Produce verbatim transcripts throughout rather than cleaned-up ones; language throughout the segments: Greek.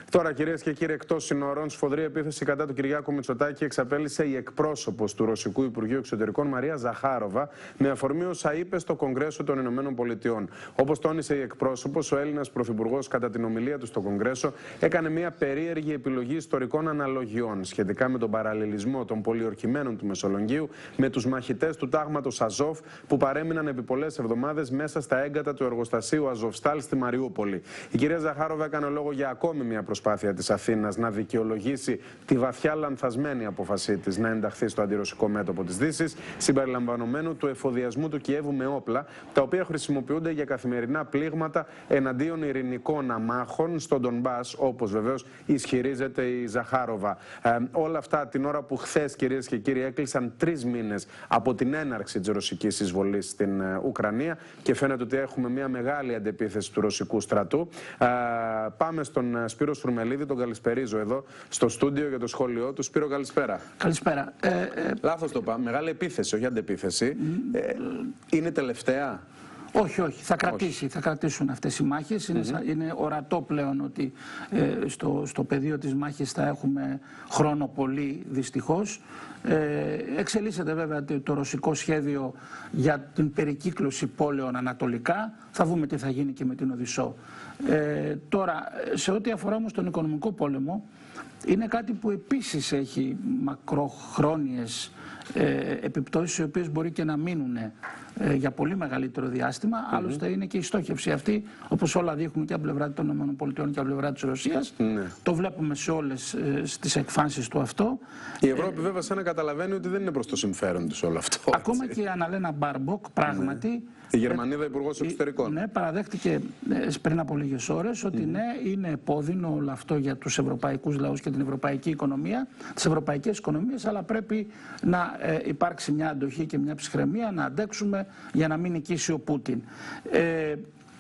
Τώρα, κυρίες και κύριοι, εκτός συνόρων, σφοδρή επίθεση κατά του Κυριάκου Μητσοτάκη εξαπέλυσε η εκπρόσωπος του Ρωσικού Υπουργείου Εξωτερικών Μαρία Ζαχάροβα, με αφορμή όσα είπε στο Κογκρέσο των Ηνωμένων Πολιτειών. Όπως τόνισε η εκπρόσωπος, ο Έλληνας Πρωθυπουργός κατά την ομιλία του στο Κογκρέσο έκανε μια περίεργη επιλογή ιστορικών αναλογιών σχετικά με τον παραλληλισμό των πολιορκημένων του Μεσολογγίου με τους μαχητές του τάγματος Αζόφ που παρέμειναν επί πολλές εβδομάδες μέσα στα έγκατα του εργοστασίου Αζοφστάλ στη Μαριούπολη. Η κυρία Ζαχάροβα έκανε λόγο για ακόμη μια προσπάθεια της Αθήνας να δικαιολογήσει τη βαθιά λανθασμένη απόφασή της να ενταχθεί στο αντιρωσικό μέτωπο της Δύσης, συμπεριλαμβανομένου του εφοδιασμού του Κιέβου με όπλα, τα οποία χρησιμοποιούνται για καθημερινά πλήγματα εναντίον ειρηνικών αμάχων στον Ντονμπάς, όπως βεβαίως ισχυρίζεται η Ζαχάροβα. Ε, όλα αυτά την ώρα που χθες, κυρίες και κύριοι, έκλεισαν τρεις μήνες από την έναρξη της ρωσικής εισβολής στην ε, Ουκρανία και φαίνεται ότι έχουμε μια μεγάλη αντεπίθεση του ρωσικού στρατού. Ε, πάμε στον Σπύρο Σουρμελίδη, τον καλησπερίζω εδώ στο στούντιο για το σχόλιο του. Σπύρο, καλησπέρα. Καλησπέρα. Ε, ε, Λάθος το πάμε. Μεγάλη επίθεση, όχι αντεπίθεση. Mm. Ε, είναι τελευταία. Όχι, όχι. Θα κρατήσει, όχι. Θα κρατήσουν αυτές οι μάχες. Είναι, mm-hmm. είναι ορατό πλέον ότι ε, στο, στο πεδίο της μάχης θα έχουμε χρόνο πολύ, δυστυχώς. Ε, εξελίσσεται βέβαια το, το ρωσικό σχέδιο για την περικύκλωση πόλεων ανατολικά. Θα δούμε τι θα γίνει και με την Οδυσσό. Ε, τώρα, σε ό,τι αφορά όμως τον οικονομικό πόλεμο, είναι κάτι που επίσης έχει μακροχρόνιες ε, επιπτώσεις, οι οποίες μπορεί και να μείνουν ε, για πολύ μεγαλύτερο διάστημα. Mm-hmm. Άλλωστε είναι και η στόχευση αυτή, όπως όλα δείχνουν και από πλευρά των ΗΠΑ και από πλευρά της Ρωσίας. Mm-hmm. Το βλέπουμε σε όλες ε, τις εκφάνσεις του αυτό. Η Ευρώπη ε, βέβαια σαν να καταλαβαίνει ότι δεν είναι προς το συμφέρον της όλο αυτό. Ακόμα έτσι. Και η Αναλένα Μπάρμποκ πράγματι... Mm-hmm. Η Γερμανίδα Υπουργός Εξωτερικών. Ναι, παραδέχτηκε πριν από λίγες ώρες ότι mm. ναι, είναι επώδυνο όλο αυτό για τους ευρωπαϊκούς λαούς και την ευρωπαϊκή οικονομία, τις ευρωπαϊκές οικονομίες, αλλά πρέπει να ε, υπάρξει μια αντοχή και μια ψυχραιμία, να αντέξουμε για να μην νικήσει ο Πούτιν. Ε,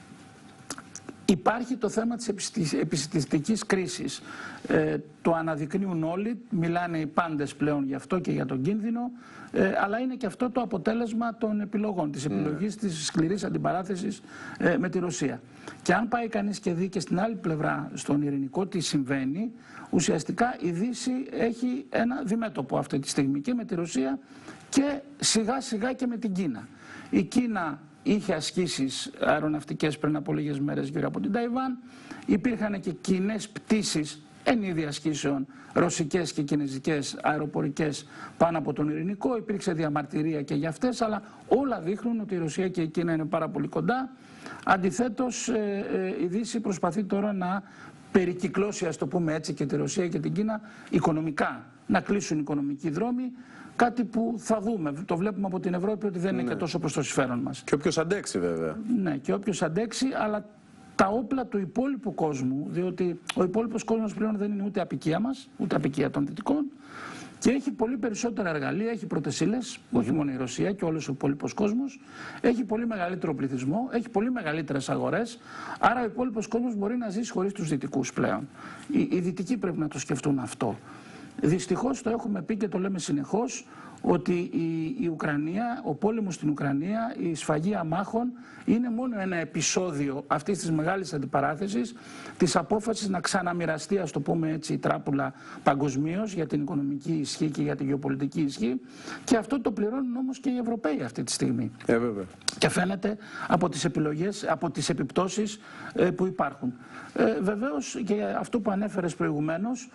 Υπάρχει το θέμα της επιστημιστικής κρίσης. Ε, το αναδεικνύουν όλοι, μιλάνε οι πάντες πλέον γι' αυτό και για τον κίνδυνο, ε, αλλά είναι και αυτό το αποτέλεσμα των επιλογών, της επιλογής mm. της σκληρής αντιπαράθεσης ε, με τη Ρωσία. Και αν πάει κανείς και δει και στην άλλη πλευρά, στον ειρηνικό, τι συμβαίνει, ουσιαστικά η Δύση έχει ένα διμέτωπο αυτή τη στιγμή και με τη Ρωσία και σιγά σιγά και με την Κίνα. Η Κίνα είχε ασκήσεις αεροναυτικές πριν από λίγες μέρες γύρω από την Ταϊβάν. Υπήρχαν και κοινές πτήσεις εν είδη ασκήσεων ρωσικές και κινέζικες αεροπορικές πάνω από τον Ειρηνικό. Υπήρξε διαμαρτυρία και για αυτές, αλλά όλα δείχνουν ότι η Ρωσία και η Κίνα είναι πάρα πολύ κοντά. Αντιθέτως, ε, ε, η Δύση προσπαθεί τώρα να περικυκλώσει, ας το πούμε έτσι, και τη Ρωσία και την Κίνα οικονομικά, να κλείσουν οικονομικοί δρόμοι. Κάτι που θα δούμε. Το βλέπουμε από την Ευρώπη ότι δεν είναι ναι. και τόσο προς το συμφέρον μας. Και όποιος αντέξει, βέβαια. Ναι, και όποιος αντέξει, αλλά τα όπλα του υπόλοιπου κόσμου, διότι ο υπόλοιπος κόσμος πλέον δεν είναι ούτε απικία μας, ούτε απικία των Δυτικών, και έχει πολύ περισσότερα εργαλεία, έχει πρώτες ύλες, mm-hmm. όχι μόνο η Ρωσία και όλος ο υπόλοιπος κόσμος, έχει πολύ μεγαλύτερο πληθυσμό, έχει πολύ μεγαλύτερες αγορές, άρα ο υπόλοιπος κόσμος μπορεί να ζήσει χωρίς τους Δυτικούς πλέον. Οι, οι Δυτικοί πρέπει να το σκεφτούν αυτό. Δυστυχώς το έχουμε πει και το λέμε συνεχώς ότι η, η Ουκρανία, ο πόλεμος στην Ουκρανία, η σφαγή αμάχων είναι μόνο ένα επεισόδιο αυτής της μεγάλης αντιπαράθεσης, της απόφασης να ξαναμοιραστεί, ας το πούμε έτσι, η τράπουλα παγκοσμίως για την οικονομική ισχύ και για την γεωπολιτική ισχύ, και αυτό το πληρώνουν όμως και οι Ευρωπαίοι αυτή τη στιγμή. Ε, βέβαια. Και φαίνεται από τις επιλογές, από τις επιπτώσεις ε, που υπάρχουν. Ε, βεβαίως και αυτό που ανέφερες προηγουμένως,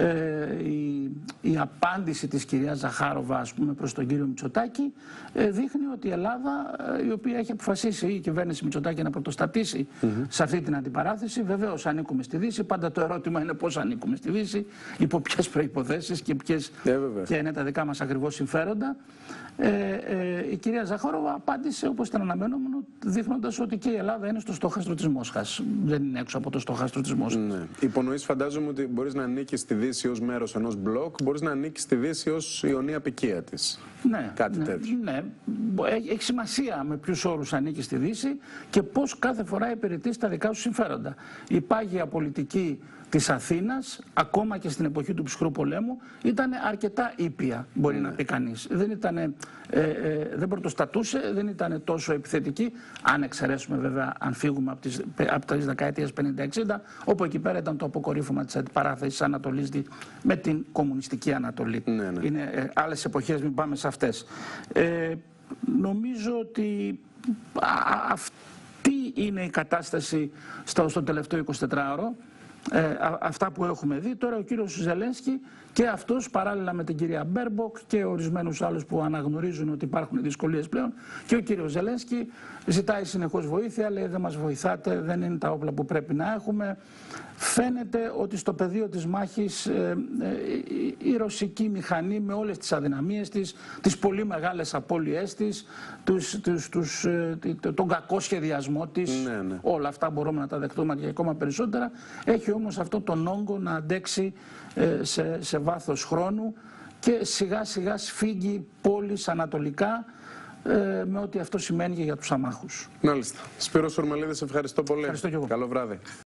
ε, η, η απάντηση της κυρίας Ζαχάροβα, ας πούμε, προς τον κύριο Μητσοτάκη, ε, δείχνει ότι η Ελλάδα, ε, η οποία έχει αποφασίσει, η κυβέρνηση Μητσοτάκη, να πρωτοστατήσει mm-hmm. σε αυτή την αντιπαράθεση. Βεβαίως ανήκουμε στη Δύση. Πάντα το ερώτημα είναι πώς ανήκουμε στη Δύση, υπό ποιες προϋποθέσεις και ποιες yeah, ποια είναι τα δικά μας ακριβώς συμφέροντα. Ε, ε, η κυρία Ζαχάροβα απάντησε όπως ήταν αναμενόμενο, δείχνοντας ότι και η Ελλάδα είναι στο στόχαστρο της Μόσχας. Δεν είναι έξω από το στόχαστρο της Μόσχας. Ναι. Υπονοείς, φαντάζομαι, ότι μπορείς να ανήκεις στη Δύση ως μέρος ενός μπλοκ, μπορείς να ανήκεις στη Δύση ως ιονή απικία της. Ναι, κάτι ναι, τέτοιο. Ναι, έχει σημασία με ποιους όρους ανήκει στη Δύση και πώς κάθε φορά υπηρετεί τα δικά σου συμφέροντα. Η πάγια πολιτική της Αθήνας, ακόμα και στην εποχή του ψυχρού πολέμου, ήταν αρκετά ήπια, μπορεί ναι. να πει κανείς. Δεν, ήτανε, ε, ε, δεν πρωτοστατούσε, δεν ήταν τόσο επιθετική, αν εξαιρέσουμε βέβαια, αν φύγουμε από τις, από τις δεκαετίες πενήντα εξήντα, όπου εκεί πέρα ήταν το αποκορύφωμα της αντιπαράθεσης Ανατολής με την κομμουνιστική Ανατολή. Ναι, ναι. Είναι ε, άλλες εποχές, μην πάμε σε αυτές. Ε, νομίζω ότι α, αυτή είναι η κατάσταση στο, στο τελευταίο εικοσιτετράωρο. Ε, α, αυτά που έχουμε δει. Τώρα ο κύριος Ζελένσκι και αυτός παράλληλα με την κυρία Μπέρμποκ και ορισμένους άλλους που αναγνωρίζουν ότι υπάρχουν δυσκολίες πλέον, και ο κύριος Ζελένσκι ζητάει συνεχώς βοήθεια, λέει δεν μας βοηθάτε, δεν είναι τα όπλα που πρέπει να έχουμε. Φαίνεται ότι στο πεδίο της μάχης ε, ε, η ρωσική μηχανή με όλες τις αδυναμίες της, τις πολύ μεγάλες απώλειές της, τους, τους, τους, ε, τον κακό σχεδιασμό της, ναι, ναι. όλα αυτά μπορούμε να τα δεχτούμε και ακόμα περισσότερα, έχει όμως αυτό τον όγκο να αντέξει ε, σε, σε βάθος χρόνου και σιγά σιγά σφίγγει πόλεις ανατολικά, ε, με ό,τι αυτό σημαίνει και για τους αμάχους. Μάλιστα. Σπύρος Ορμελίδης, ευχαριστώ πολύ. Ευχαριστώ και εγώ. Καλό βράδυ.